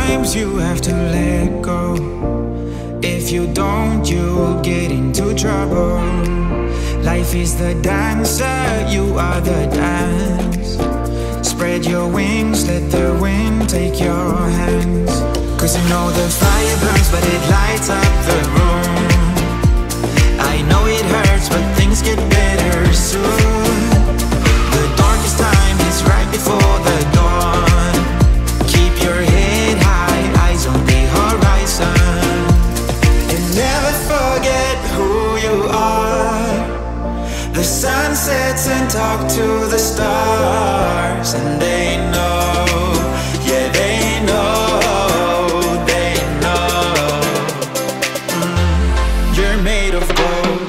Sometimes you have to let go. If you don't, you'll get into trouble. Life is the dancer, you are the dance. Spread your wings, let the wind take your hands. Cause you know the fire burns, but it lights up the room. I know it hurts, but things get better soon. The darkest time is right before the dawn. Keep your head high, eyes on the horizon. And never forget who you are. The sun sets and talk to the stars. And they know, yeah they know. You're made of gold.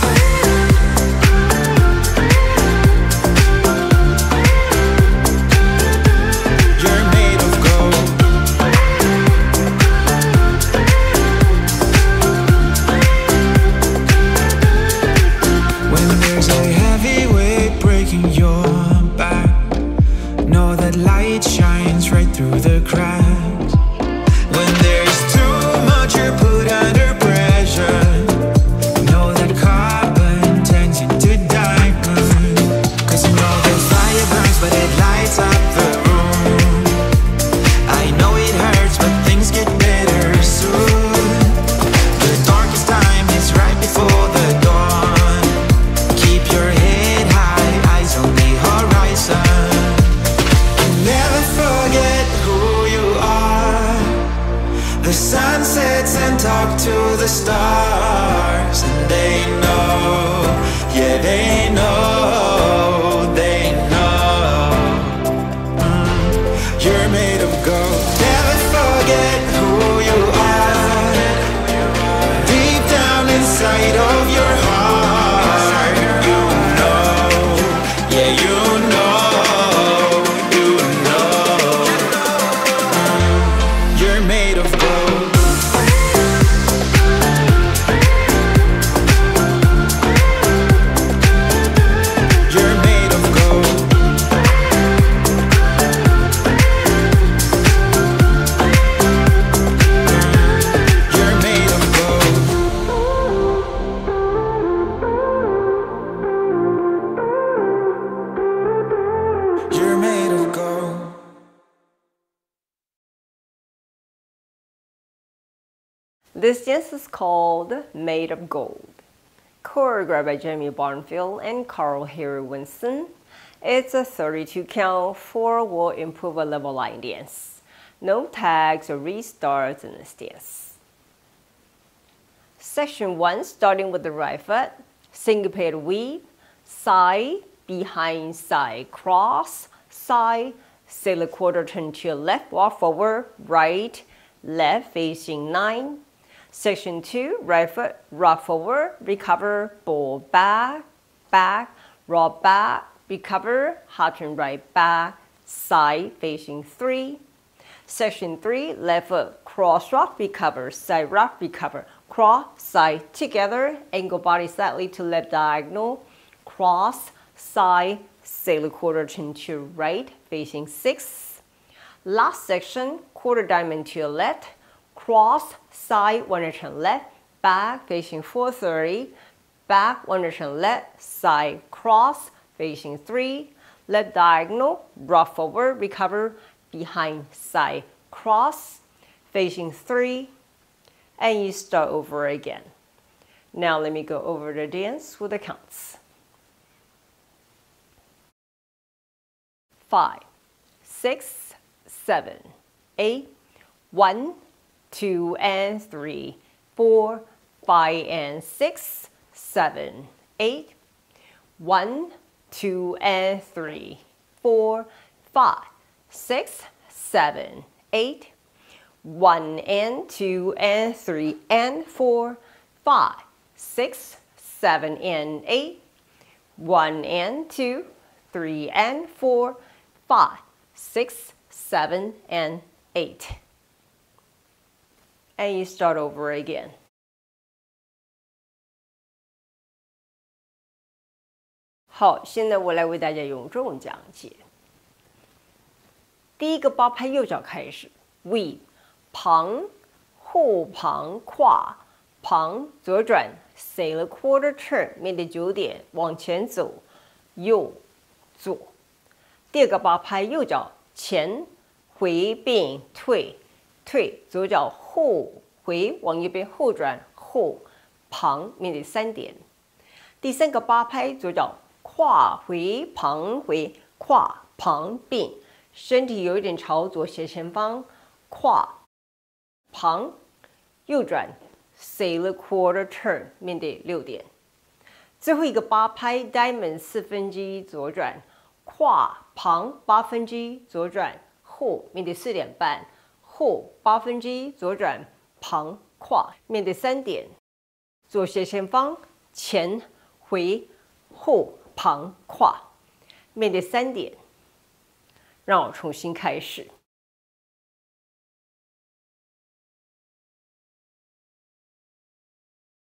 You're made of gold. When there's a heavy weight breaking your back, know that light shines right through the cracks. When there's too much you're put under pressure, know that carbon turns into diamond. Cause you know the fire burns, but it lights up the room. I know it hurts, but things get better soon. The darkest time is right before the dawn. Keep your head high, eyes on the horizon. And never forget who you are. The sun sets and talk to the stars. And they know, yeah they know, they know. You're made of gold. Never forget who you are. Deep down inside of your heart, you know, yeah you know, you know. You're made of gold. You're made of gold. You're made of gold. You're made of gold. This dance is called Made of Gold, choreographed by Jamie Barnfield and Carl Harry Winston. It's a 32 count 4-wall improver level line dance. No tags or restarts in this dance. Section 1, starting with the right foot, syncopated weave, side, behind, side, cross, side, sailor quarter turn to your left, walk forward, right, left, facing 9. Section 2, right foot, rock forward, recover, ball back, back, rock back, recover, hot turn right back, side, facing 3. Section 3, left foot, cross rock, recover, side rock, recover, cross, side, together, angle body slightly to left diagonal, cross, side, sailor quarter turn to right, facing 6. Last section, quarter diamond to your left, cross, side, one turn left, back, facing 430, back, one turn left, side, cross, facing 3, left diagonal, rock forward, recover, behind, side, cross, facing 3, and you start over again. Now let me go over the dance with the counts. 5, 6, 7, 8, 1, 2 and 3, 4, 5 and 6, 7, 8, 1, 2 and 3, 4, 5, 6, 7, 8, 1 and 2 and 3 and 4, 5, 6, 7 and 8, 1 and 2, 3 and 4, 5, 6, 7 and 8. And you start over again. 好，现在我来为大家用中文讲解。第一个八拍右脚开始 ，weave 旁，后旁跨，旁左转 ，say a quarter turn， 面对9点往前走，右左。第二个八拍右脚前回并退，退左脚后回往右边后转后旁面对3点。第三个八拍左脚跨回旁回跨旁并，身体有一点朝左斜前方，跨旁右转 say a quarter turn 面对6点。最后一个八拍 diamond 1/4左转，跨旁1/8左转后面对4点半，后1/8左转旁跨面对3点，左斜前方前回后旁跨面对3点。让我重新开始。